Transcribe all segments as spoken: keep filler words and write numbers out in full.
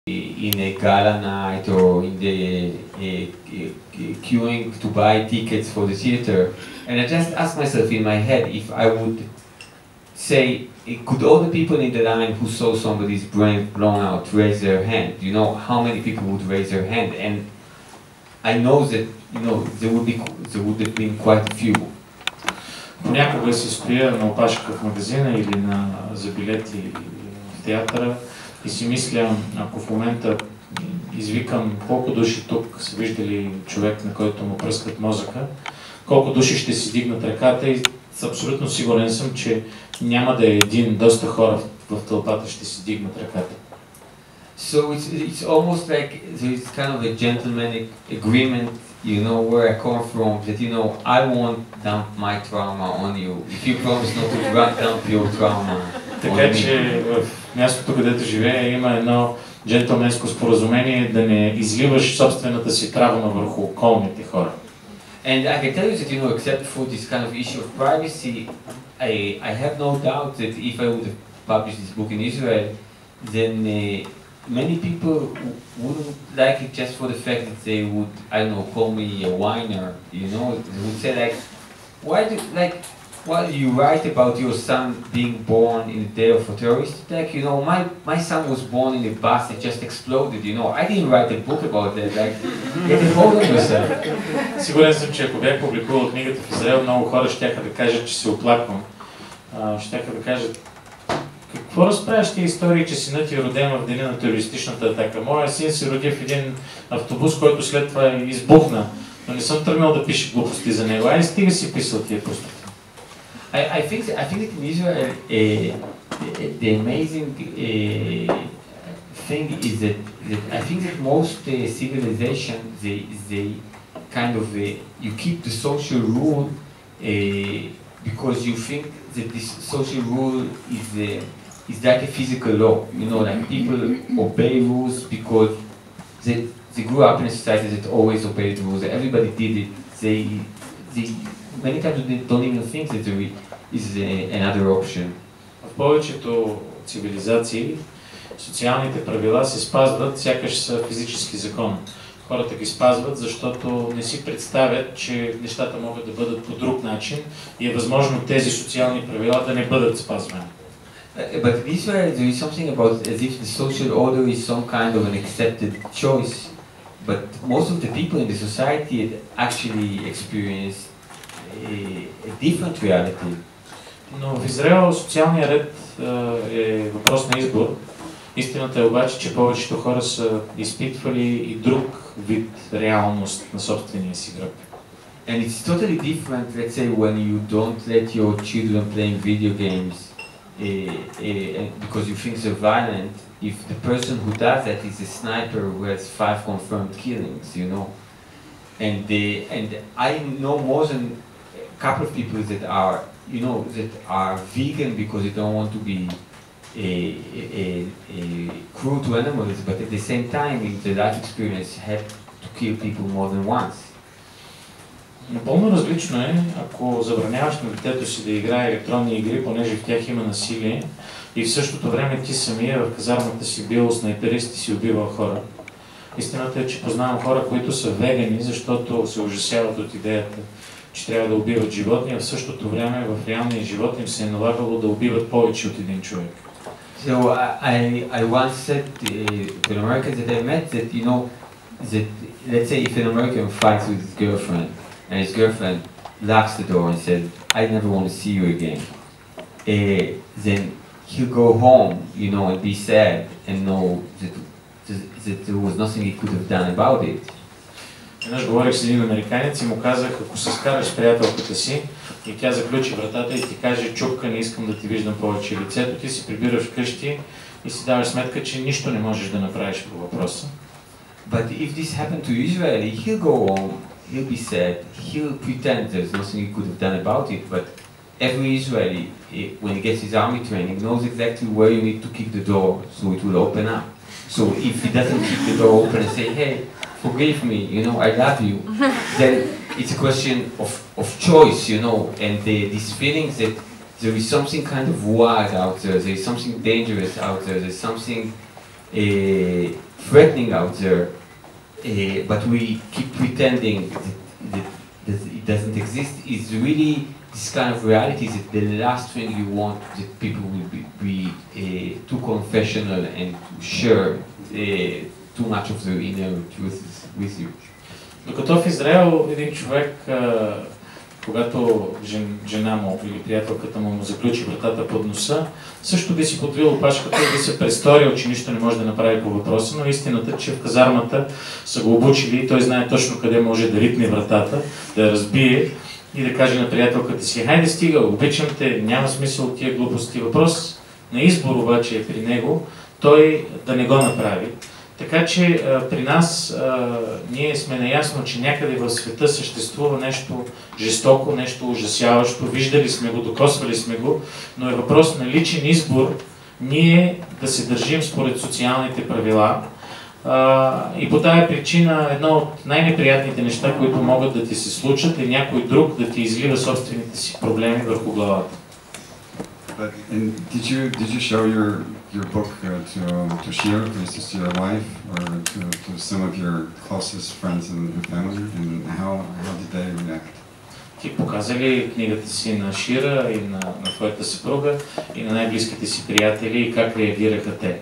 in a gala night or in the uh, queuing to buy tickets for the theater, and I just asked myself in my head if I would say, could all the people in the line who saw somebody's brain blown out raise their hand? You know, how many people would raise their hand? And I know that, you know, there would be there would have been quite a few. Понякога си стоя на опашка в магазина или на, за билети в театъра и си мисля, ако в момента извикам колко души тук са виждали човек, на който му пръскат мозъка, колко души ще си дигнат ръката и абсолютно сигурен съм, че няма да е един, доста хора в, в тълпата ще си дигнат ръката. So it's, it's almost like there's kind of a gentleman agreement, you know, where I come from, that, you know, I won't dump my trauma on you. If you promise not to dump your trauma on me. Така че в мястото, където живея, има едно джентълменско споразумение да не изливаш собствената си травма върху околните хора. And I can tell you that, you know, except for this kind of issue of privacy, I, I have no doubt that if I would have published this book in Israel, then uh, many people wouldn't like it just for the fact that they would, I don't know, call me a whiner, you know, they would say like, why do, like, why do you write about your son being born in the day of a terrorist attack? You know, my, my son was born in a bus that just exploded, you know, I didn't write a book about that, like, get a hold of yourself. Сигурен съм, че ако бях публикувал книгата в Израел, много хора щяха да кажат, че се оплаквам. Щяха да кажат, какво разправяш тия истории, че синът ти е роден в деня на терористичната атака? Моя син се роди в един автобус, който след това избухна, но не съм тръгнал да пише глупости за него. Ай, стига си писал тия пустоти. I, I think I think that in Israel uh, the, the amazing uh, thing is that, that I think that most uh, civilization they they kind of uh, you keep the social rule uh, because you think that this social rule is uh, is like a physical law. You know, like people obey rules because they they grew up in a society that always obeyed rules. Everybody did it. They they many times they don't even think that there is a, another option. В повечето цивилизации социалните правила се спазват, сякаш са физически закон. Хората ги спазват, защото не си представят, че нещата могат да бъдат по друг начин и е възможно тези социални правила да не бъдат спазвани. But in Israel there is something about as if the social order is some kind of an accepted choice, but most of the people in the society actually experience a, a different reality. Но в Израел социалният ред е въпрос на избор. Истината е обаче, че повечето хора са изпитвали и друг вид реалност на собствения си гръб. And it's totally different, let's say, when you don't let your children playing video games uh, uh, because you think they're violent, if the person who does that is a sniper who has five confirmed killings, you know. And they, and I know more than a couple of people that are, you know, that are vegan because they don't want to be A, a, a cruel to animals, but at the same time, in the life experience, have to kill people more than once. Напълно различно е, ако забраняваш на детето си да играе електронни игри, понеже в тях има насилие, и в същото време ти самия в казармата си бил снайперист и си убивал хора. Истината е, че познавам хора, които са вегани, защото се ужасяват от идеята, че трябва да убиват животни, а в същото време в реалния живот им се е налагало да убиват повече от един човек. So I, I once said uh, to an American that I met that, you know, that let's say if an American fights with his girlfriend and his girlfriend locks the door and says, I never want to see you again, uh, then he'll go home, you know, and be sad and know that, that there was nothing he could have done about it. Веднъж говорих с един американец и му казах, ако се скараш с приятелката си и тя заключи вратата и ти каже, чупка, не искам да ти виждам повече лицето, ти си прибираш вкъщи и си даваш сметка, че нищо не можеш да направиш по въпроса. But if this happened to Israeli, he'll go home, he'll be sad, he'll pretend there's nothing he could have done about it, but every Israeli, when he gets his army training, knows exactly where you need to kick the door so it will open up. So if he doesn't kick the door open and say, hey, forgive me, you know, I love you, then it's a question of, of choice, you know, and the, these feelings that there is something kind of wild out there, there is something dangerous out there, there's something uh, threatening out there, uh, but we keep pretending that, that, that it doesn't exist, is really this kind of reality that the last thing you want that people will be, be uh, too confessional and to share uh, too much of their inner truths with you. Докато в Израел един човек, а, когато жен, жена му или приятелката му му заключи вратата под носа, също би си подвил опашката и би се престорил, че нищо не може да направи по въпроса, но истината, че в казармата са го обучили и той знае точно къде може да ритне вратата, да я разбие и да каже на приятелката си: хайде стига, обичам те, няма смисъл от тия глупости. Въпрос на избор обаче е при него, той да не го направи. Така че а, при нас а, ние сме наясно, че някъде в света съществува нещо жестоко, нещо ужасяващо, виждали сме го, докосвали сме го, но е въпрос на личен избор ние да се държим според социалните правила. А, и по тая причина едно от най-неприятните неща, които могат да ти се случат, е някой друг да ти излива собствените си проблеми върху главата. But and did you did you show your your book uh, to to Shira, for instance, to your wife, or to, to some of your closest friends and family, and how how did they react? Ти показа ли книгата си на Шира и на, на твоята съпруга и на най-близките си приятели и как реагираха те?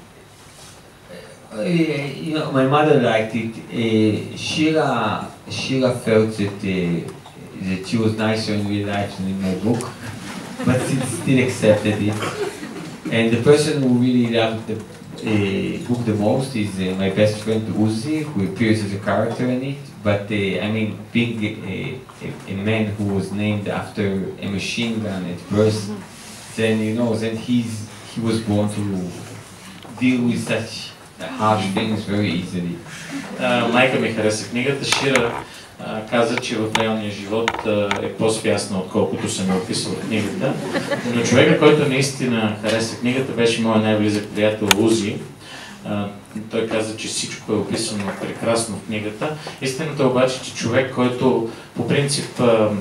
Uh, you know, my mother liked it. Uh, Shira Shira felt that uh, that she was nicer in real life than in my book. But still, still accepted it. And the person who really loved the uh, book the most is uh, my best friend Uzi, who appears as a character in it. But uh, I mean, being a, a, a man who was named after a machine gun at birth, then you know, then he's he was born to deal with such harsh things very easily. Uh, майка ми хареса книгата. Шира Uh, каза, че в реалния живот uh, е по-свясна, отколкото съм описал в книгата. Но човека, който наистина хареса книгата, беше моят най-близък приятел Узи. Uh, той каза, че всичко е описано прекрасно в книгата. Истината обаче, че човек, който по принцип uh,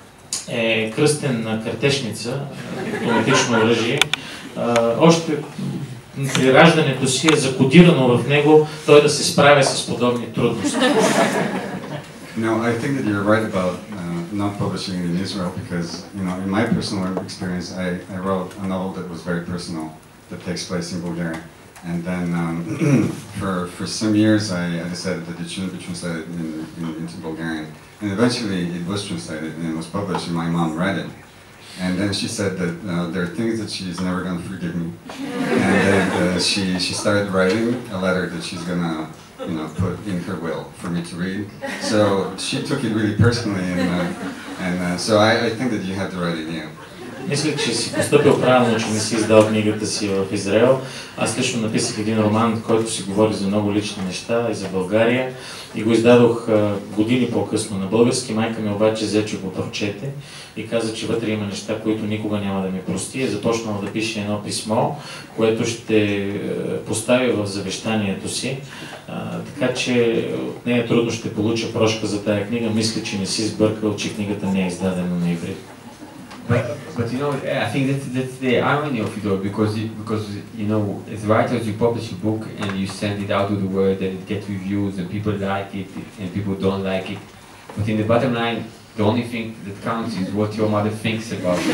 е кръстен на картешница, автоматично оръжие, uh, още при раждането си е закодирано в него той да се справя с подобни трудности. No, I think that you're right about uh, not publishing it in Israel because, you know, in my personal experience, I, I wrote a novel that was very personal, that takes place in Bulgaria. And then um, for, for some years, I, I decided that it shouldn't be translated in, in, into Bulgarian. And eventually it was translated and it was published and my mom read it. And then she said that uh, there are things that she's never going to forgive me. And then uh, she, she started writing a letter that she's going to, you know, put in her will for me to read. So she took it really personally, and uh, and uh, so I, I think that you have to write it new. Мисля, че си постъпил правилно, че не си издал книгата си в Израел. Аз лично написах един роман, в който си говори за много лични неща и за България. И го издадох а, години по-късно на български. Майка ми обаче взе, че го прочете и каза, че вътре има неща, които никога няма да ми прости. Е започнал да пише едно писмо, което ще постави в завещанието си. А, така че от нея трудно ще получа прошка за тая книга. Мисля, че не си сбъркал, че книгата не е издадена на иврит. But, but you know, I think that's, that's the irony of it all, because, you, because you know, as writers, you publish a book and you send it out to the world and it gets reviews and people like it and people don't like it. But in the bottom line, the only thing that counts is what your mother thinks about it.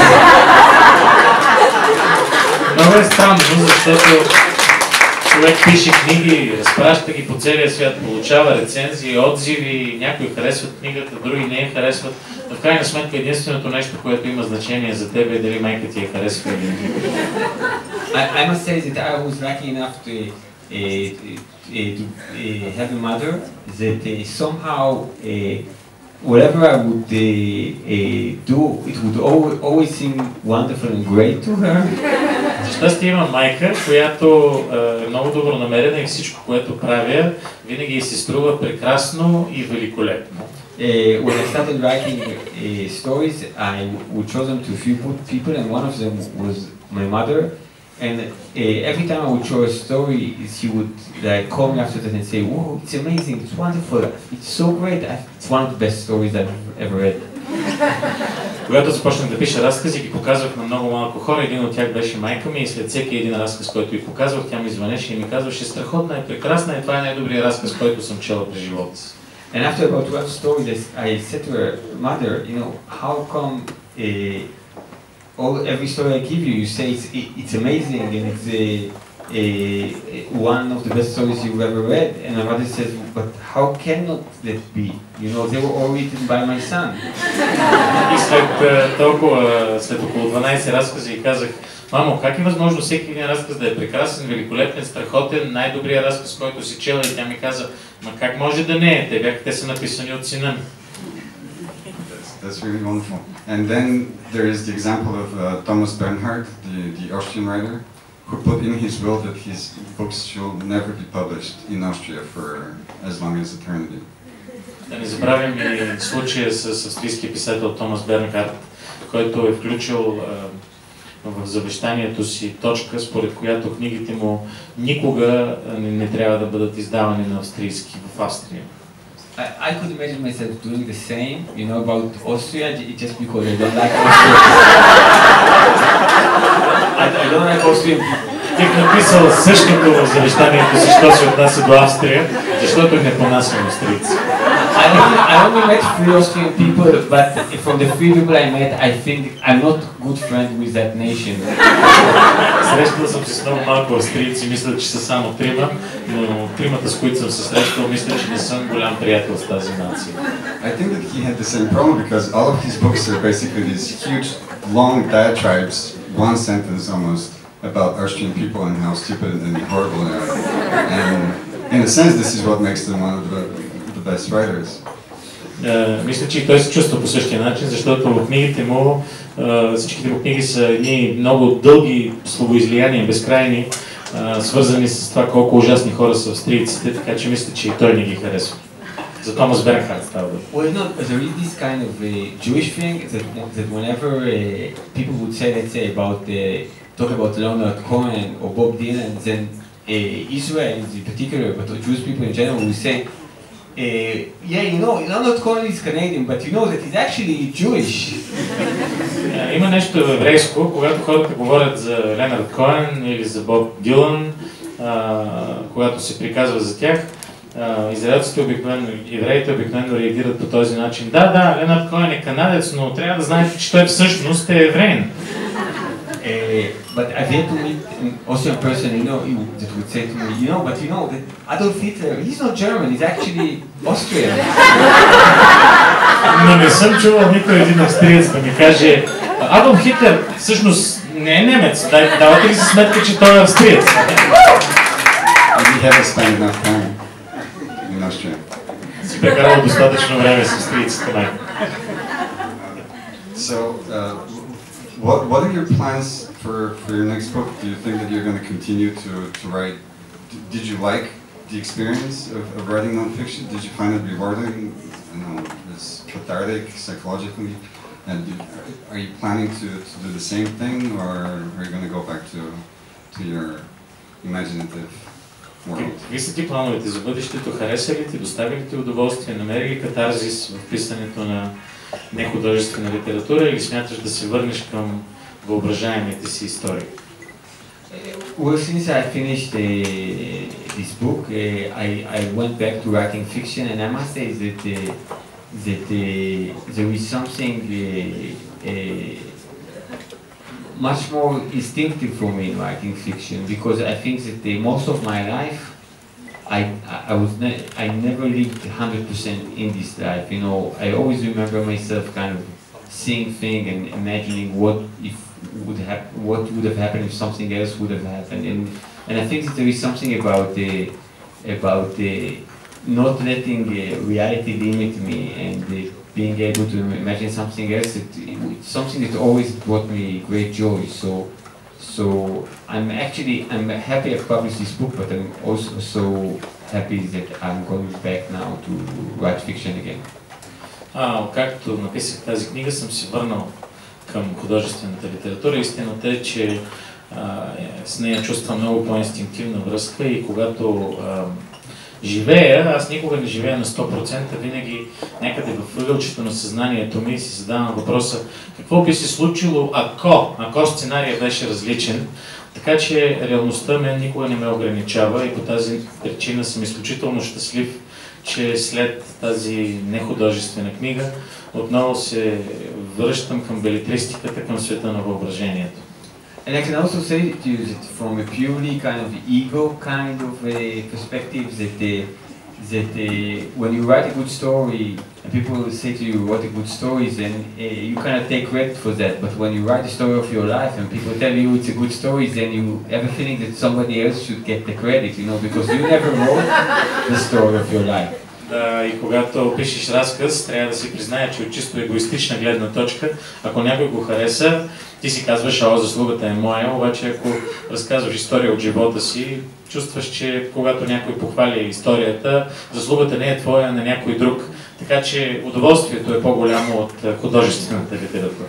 Много е странно, защото човек пише книги, разпраща ги по целия свят, получава рецензии, отзиви, някои харесват книгата, други не я харесват. Но в крайна сметка единственото нещо, което има значение за теб е дали майка ти я харесва или не. I, I must say that I was lucky enough to, uh, uh, to uh, have a mother that uh, somehow uh, whatever I would uh, uh, do, it would always, always seem wonderful and great to her. За щастие имам майка, която е много добронамерена и всичко, което правя, винаги се струва прекрасно и великолепно. Uh, when I started writing uh, stories, I would show them to a few people, and one of them was my mother. And uh, every time I would show a story, she would like call me after that and say, "Whoa, it's amazing! It's wonderful! It's so great! It's one of the best stories I've ever read." Когато започнах да пиша разкази, ги показвах на много малко хора. Един от тях беше майка ми и след всеки един разказ, който й показвах, тя ми звънеше и ми казваше: страхотна е, прекрасна е, това е най-добрият разказ, който съм чела през живота си. And after about twelve stories, I said to her, mother, you know, how come uh, all every story I give you, you say it's, it's amazing and it's a, a, a, one of the best stories you've ever read? And my mother says, but how cannot that be? You know, they were all written by my son. И след толкова, след около дванайсет разказа и казах: мамо, как е възможно всеки един разказ да е прекрасен, великолепен, страхотен, най-добрият разказ, който си чела? И тя ми каза: ма как може да не е? Те бяха, те са написани от сина ми. That's, that's really wonderful. And then there is the example of uh, Thomas Bernhard, the, the Austrian writer, who put in his will that his books should never be published in Austria for as long as eternity. Да не забравим и случая с австрийския писател Томас Бернхард, който е включил в завещанието си точка, според която книгите му никога не, не трябва да бъдат издавани на австрийски в Австрия. I, I could imagine myself doing the same, you know, about Austria, just because I don't like Austria. I, I don't like Austrian people. Бих написал същото в завещанието си, що се отнася до Австрия, защото не понасям австрийци. I only, I only met three Austrian people, but from the three people I met, I think I'm not good friend with that nation. Срещал съм се с много малко австрийци, мисля, че са само трима, но тримата, с които съм се срещал, мисля, че не съм голям приятел с тази нация. I think that he had the same problem because all of his books are basically these huge, long diatribes, one sentence almost, about Austrian people and how stupid and horrible they are. And in a sense, this is what makes them one of the, the best writers. Uh, мисля, че и той се чувства по същия начин, защото в книгите му, uh, всичките му книги са едни много дълги словоизлияния, безкрайни, uh, свързани с това колко ужасни хора са австрийците, така че мисля, че и той не ги харесва. За Томас Бернхард става дума. Well, no, there is this kind of a Jewish thing that, that whenever uh, people would say, let's say, about uh, talk about Leonard Cohen or Bob Dylan, then uh, Israel in particular, but Jewish people in general will say, uh, yeah, you know, Leonard Cohen is Canadian, but you know that he's actually Jewish. Има нещо еврейско, когато хората говорят за Ленард Коен или за Боб Дилан, когато се приказва за тях, израелците обикновено, евреите обикновено реагират по този начин. Да, да, Ленард Коен е канадец, но трябва да знаете, че той всъщност е евреин. Uh, but I've yet to meet an Austrian person, you know, that would say to me, you know, but you know, that Adolf Hitler, he's not German, he's actually Austrian. Но не съм чувал никой един австриец да ми каже: Адолф Хитлер всъщност не е немец, давате ли си сметка, че той е австриец? We haven't spent enough time in Austria. Си прекарал достатъчно време с австрийците, май. So, uh, What, what are your plans for, for your next book? Do you think that you're going to continue to, to write? D did you like the experience of, of writing nonfiction? Did you find it rewarding? You know, it's cathartic psychologically? And do, are you planning to, to do the same thing, or are you going to go back to, to your imaginative world? Какви са ти плановете за бъдещето? Хареса ли ти? Достави ли ти удоволствие? Намери ли катарзис в писането на нехудожествена литература или смяташ да се върнеш към въображаемите си истории? Well, since I finished uh, this book, uh, I, I went back to writing fiction, and I must say that uh, that uh, there is something uh, uh, much more instinctive for me in writing fiction, because I think that uh, most of my life I, I was ne I never lived one hundred percent in this life. You know, I always remember myself kind of seeing things and imagining what if would have what would have happened if something else would have happened. And and I think that there is something about the about the not letting uh, reality limit me and uh, being able to imagine something else. That, it's something that always brought me great joy. So. So I'm actually I'm happy I've published this book, but I'm also so happy that I'm going back now to write fiction again. А, както написах тази книга, съм се върнал към художествената литература. Истината е, че а, с нея чувствам много по-инстинктивна връзка и когато а, живея, аз никога не живея на сто процента, винаги някъде в ъгълчето на съзнанието ми си задавам въпроса какво би се случило ако, ако сценария беше различен. Така че реалността мен никога не ме ограничава и по тази причина съм изключително щастлив, че след тази нехудожествена книга отново се връщам към белетристиката, към света на въображението. And I can also say to you that from a purely kind of ego kind of a perspective that uh, that uh, when you write a good story and people say to you what a good story is, then uh, you kind of take credit for that. But when you write the story of your life and people tell you it's a good story, then you have a feeling that somebody else should get the credit, you know, because you never wrote the story of your life. Да, и когато пишеш разказ, трябва да си призная, че от чисто егоистична гледна точка, ако някой го хареса, ти си казваш, а заслугата е моя, обаче ако разказваш история от живота си, чувстваш, че когато някой похвали историята, заслугата не е твоя, на някой друг. Така че удоволствието е по-голямо от художествената литература.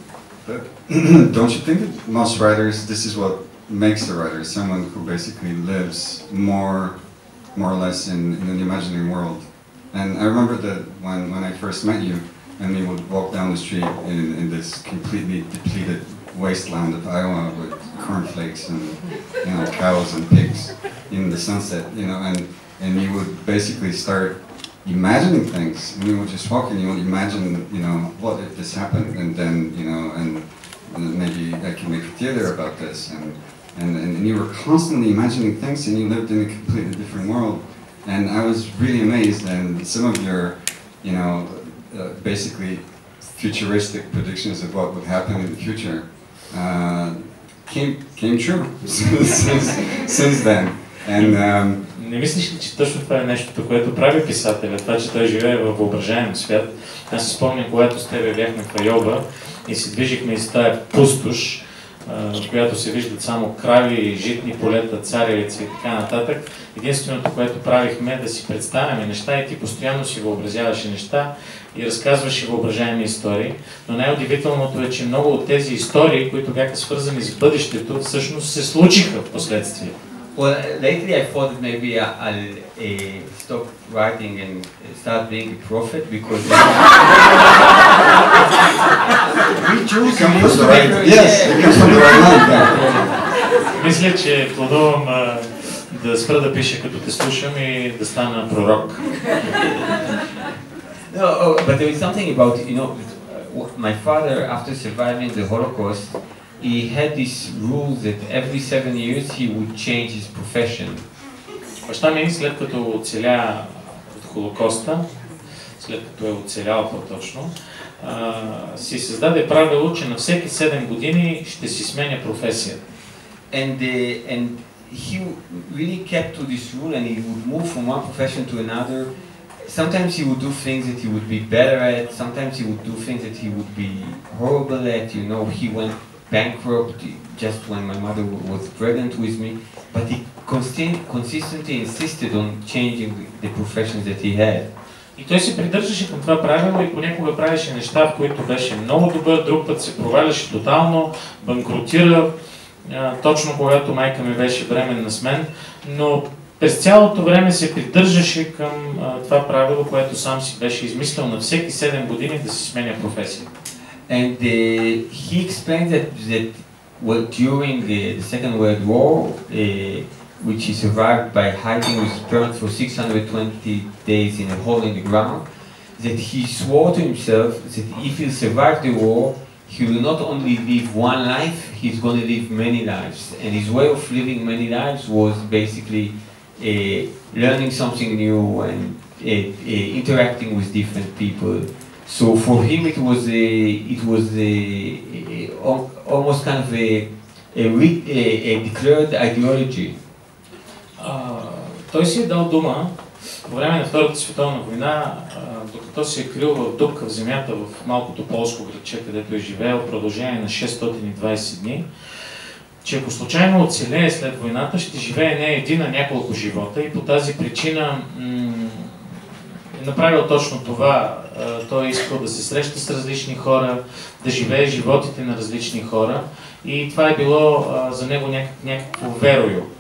Don't you think that most writers, this is what makes a writer, someone who basically lives more more or less in, in an imaginary world. And I remember that when, when I first met you, and we would walk down the street in, in this completely depleted wasteland of Iowa with cornflakes and, you know, cows and pigs in the sunset, you know, and, and you would basically start imagining things. And you would just walk and you would imagine, you know, what if this happened, and then, you know, and, and maybe I can make a theater about this, and And, and, and you were constantly imagining things, and you lived in a completely different world. And I was really amazed, and some of your, you know, uh, basically futuristic predictions of what would happen in the future uh, came came true since, since then. And um, не мислиш ли, че точно това е нещото, което прави писателя, това, че той живее във въображаем свят? Аз си спомням, когато с тебе бяхме в Айова и се движихме из тая пустош, в която се виждат само крави, житни полета, царевици и така нататък. Единственото, което правихме е да си представяме неща и ти постоянно си въобразяваше неща и разказваше въображаеми истории. Но най-удивителното е, че много от тези истории, които бяха свързани с бъдещето, всъщност се случиха в последствие. Well, lately I thought that maybe I'll uh, stop writing and start being a prophet because we choose to right. Yes, it comes from the right line. Мисля, че планувам да спра да пиша като те слушам и да стана пророк. No, oh, but there is something about, you know, my father, after surviving the Holocaust, he had this rule that every seven years he would change his profession. Баща ми, след като оцеля от Холокоста, след като е оцелял по-точно, си създаде правило, че на всеки седем години ще си сменя професията. And uh, and he really kept to this rule, and he would move from one profession to another. Sometimes he would do things that he would be better at. Sometimes he would do things that he would be horrible at. You know, he went bankrupt just when my mother was pregnant with me. But he consist consistently insisted on changing the professions that he had. И той се придържаше към това правило и понякога правеше неща, в които беше много добър, друг път се проваляше тотално, банкротира, точно когато майка ми беше бременна с мен, но през цялото време се придържаше към а, това правило, което сам си беше измислил на всеки седем години да си сменя професия. And uh, he explained that, that well, during the, the Second World War, uh, which he survived by hiding with his parents for six hundred twenty days in a hole in the ground, that he swore to himself that if he survived the war, he will not only live one life, he's going to live many lives. And his way of living many lives was basically uh, learning something new and uh, uh, interacting with different people. So for him it was a, it was a, a, almost kind of a, a, a, a declared ideology. Uh, той си е дал дума по време на Втората световна война, uh, докато се е крил в дупка в земята в малкото полско градче, където е живеел в продължение на шестстотин и двайсет дни, че ако случайно оцелее след войната, ще живее не един, а няколко живота и по тази причина е направил точно това. Той е искал да се среща с различни хора, да живее животите на различни хора и това е било за него някак, някакво верою.